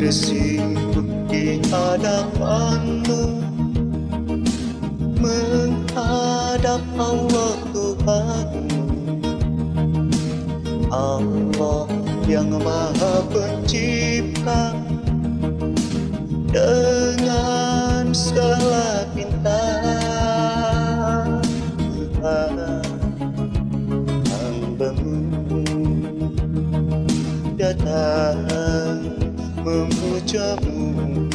tersimpuk di hadapanmu, menghadap Allah Tuhanmu, Allah yang Maha Pencipta, dengan segala bintang. Hamba-Mu datang memuja-Mu.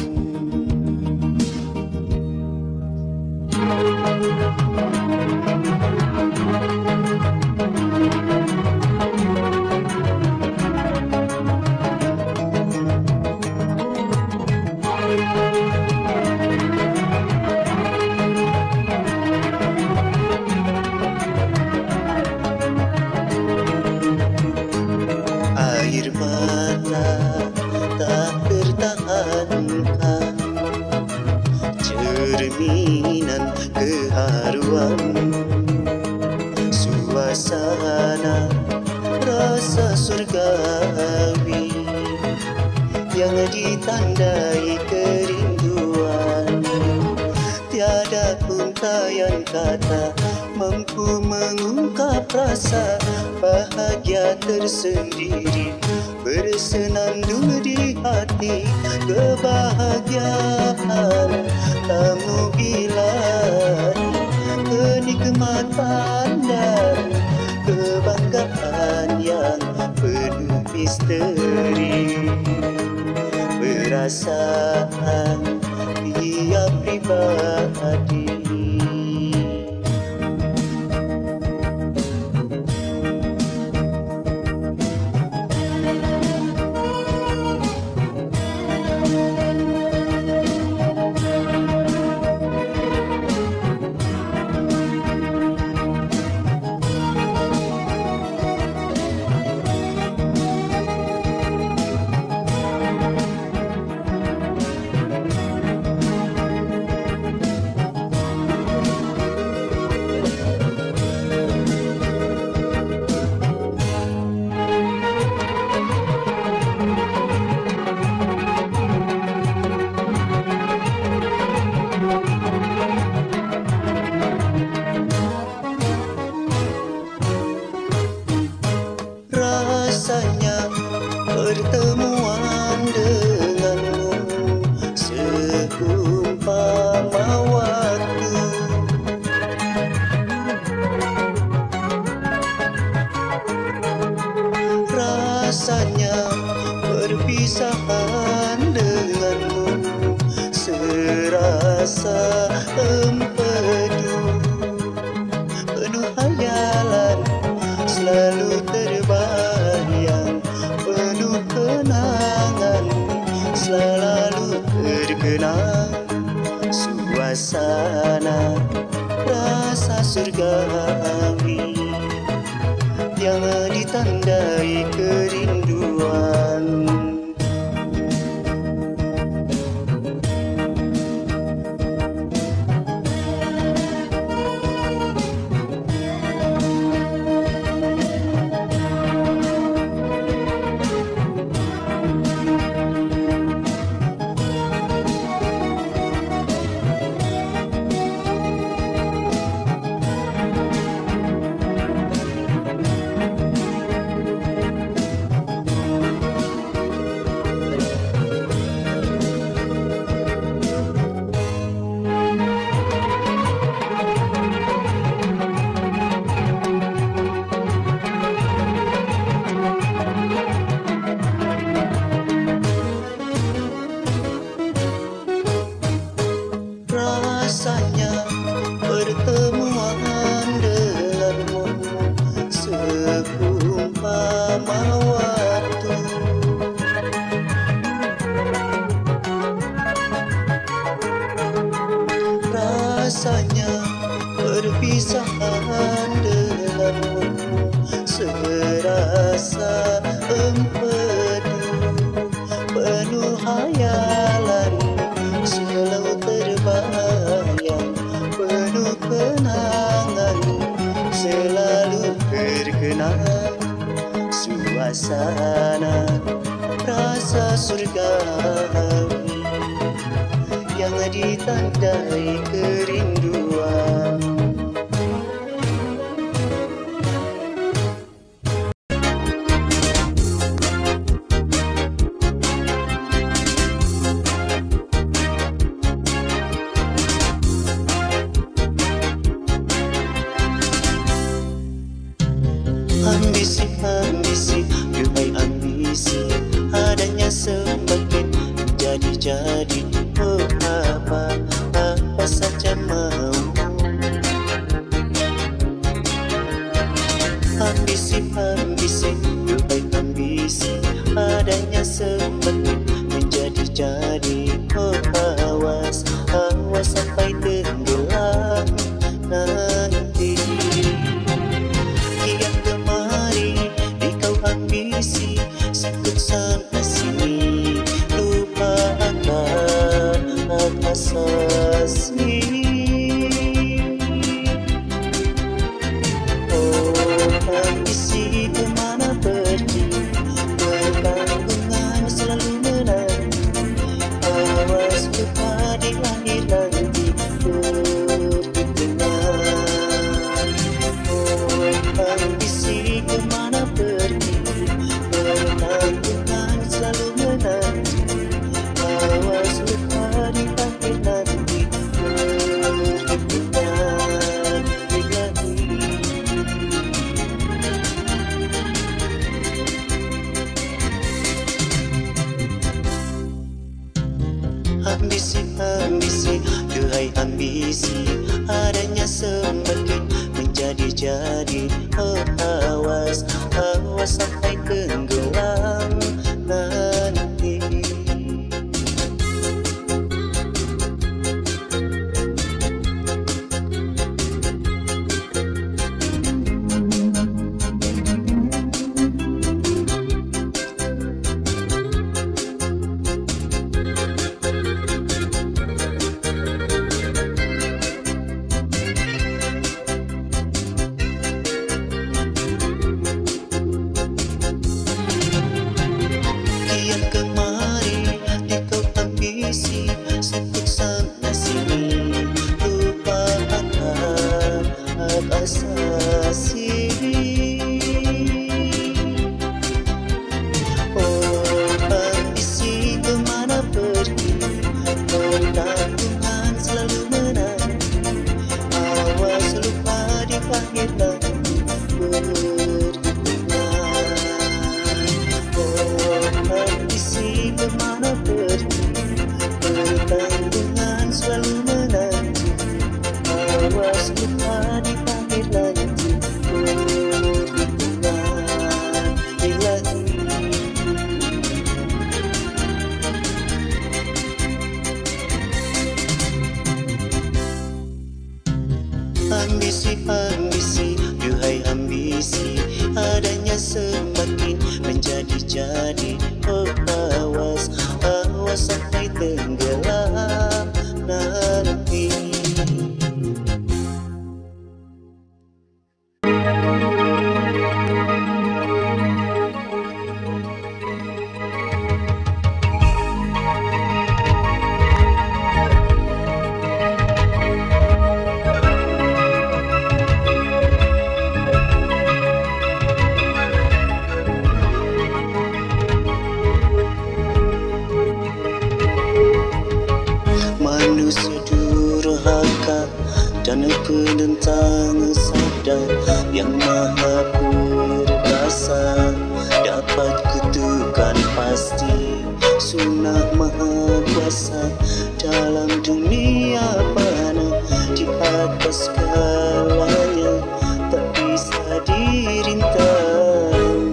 Air mata tak tertahankan, cerminan keharuan, suasana rasa surgawi yang ditandai kerinduan. Tiada untayan kata mampu mengungkap rasa bahagia tersendiri bersenandung di hati. Kebahagiaan tamu ilahi, kenikmatan dan kebanggaan yang penuh misteri, perasaan tiap pribadi. Rasanya pertemuan denganmu seumpama waktu, rasanya perpisahan denganmu serasa empedu, penuh hayalan selalu terbayang, penuh kenangan selalu terkenang. Suasana rasa surgawi yang ditandai kerinduan. Rasanya pertemuan denganmu seumpama waktu, rasanya perpisahan denganmu serasa empedu, penuh hayalan selalu terbayang, penuh kenangan selalu terkenang. Suasana rasa rasa surgawi yang ditandai kerinduan. Ambisi, ambisi, duhai ambisi, adanya semakin jadi-jadi. Oh apa saja mau. Ambisi, ambisi, duhai ambisi, adanya semakin menjadi-jadi. Oh awas, awas sampai tenggelam nanti. Kian kemari di kau ambisi, sikut sana sini, lupakan hak asasi. Oh ambisi kemana pergi, pertanggungan selalu menanti. Awas lupa di akhir nanti perhitungan. Oh ambisi kemana pergi, pertanggungan selalu menanti. Awas lupa di akhir nanti perhitungan ilahi. Ambisi, ambisi, duhai ambisi, adanya semakin menjadi-jadi. Oh awas, awas sampai tenggelam nanti. Kian kemari di kau ambisi, sikut sana sini, lupakan hak asasi. Oh ambisi kemana pergi, pertanggungan selalu menanti. Awas lupa di akhir nanti perhitungan. Oh ambisi kemana pergi, pertanggungan selalu menanti. Awas lupa di akhir nanti perhitungan ilahi. Ambisi, ambisi, duhai ambisi, adanya semakin menjadi-jadi. Oh awas, awas sampai tenggelam nanti. Manusia durhaka dan penentang sabda yang maha perkasa, dapat kutukan pasti sunnah maha kuasa dalam dunia fana. Di atas segalanya tak bisa dirintang.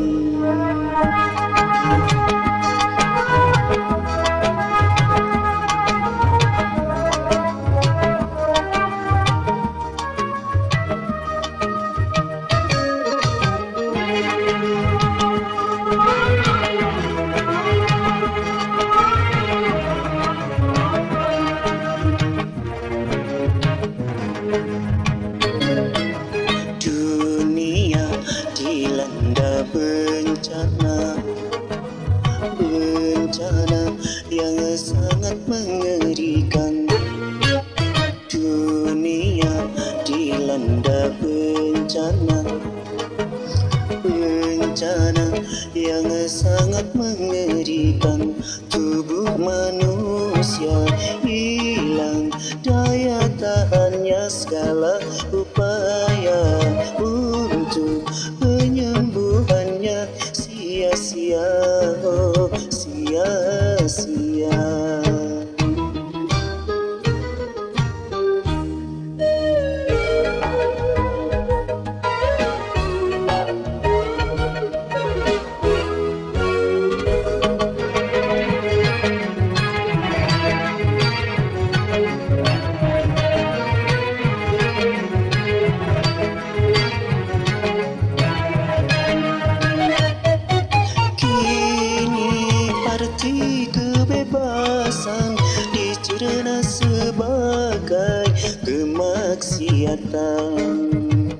bencana, bencana yang sangat mengerikan. Tubuh manusia hilang daya tahannya, segala upaya untuk penyembuhannya sia-sia, oh sia-sia. Arti kebebasan dicerna sebagai kemaksiatan.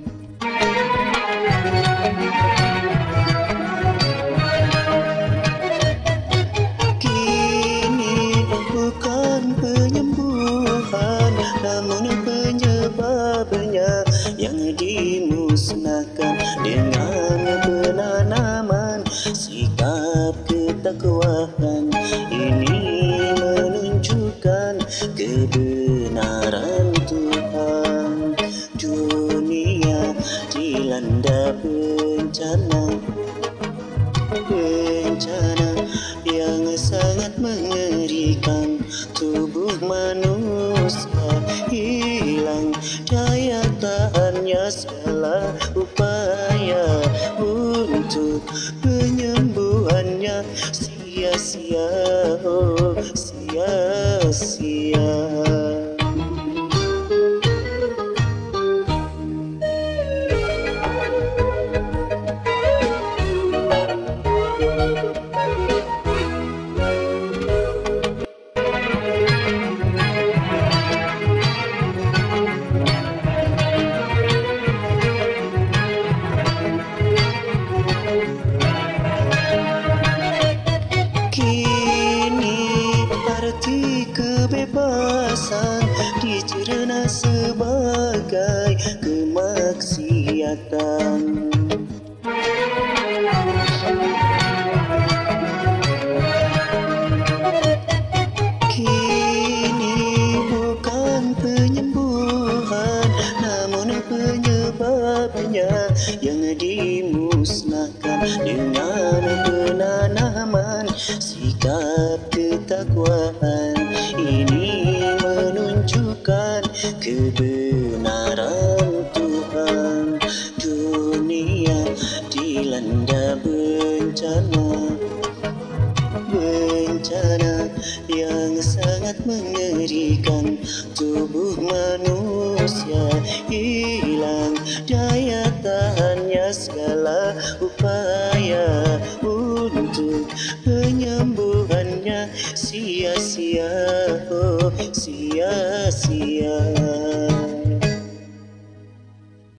Kini bukan penyembuhan, namun penyebabnya yang dimusnahkan dengan penanaman sikap ketakwaan. Ini menunjukkan kebenaran Tuhan. Dunia dilanda bencana, bencana yang sangat mengerikan. Tubuh manusia hilang daya tahannya, segala upaya untuk penyembuhannya sia-sia, oh sia-sia. Arti kebebasan dicerna sebagai kemaksiatan. Kini bukan penyembuhan, namun penyebabnya yang dimusnahkan dengan penanaman sikap ketakwaan. Ini menunjukkan kebenaran Tuhan. Dunia dilanda bencana, bencana yang sangat mengerikan. Tubuh manusia hilang daya tahannya, segala upaya untuk penyembuhannya sia-sia, oh sia-sia.